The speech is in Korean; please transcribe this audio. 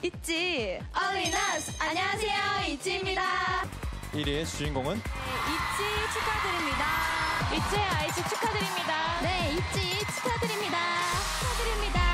있지. 어린아스 안녕하세요, 있지입니다. 1위의 주인공은 있지 축하드립니다. 있지의 아이씨 축하드립니다. 네, 있지 축하드립니다. 축하드립니다.